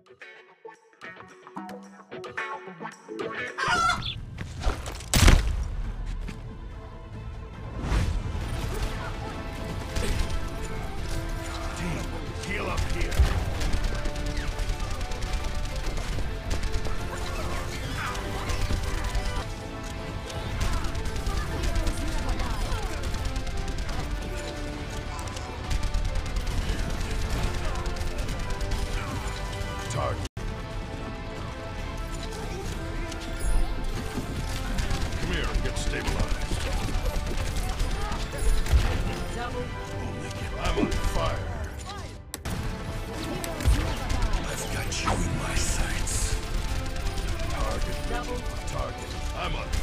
Heal up here. Target. Come here and get stabilized. I'm on fire. I've got you in my sights. Target. Target. I'm on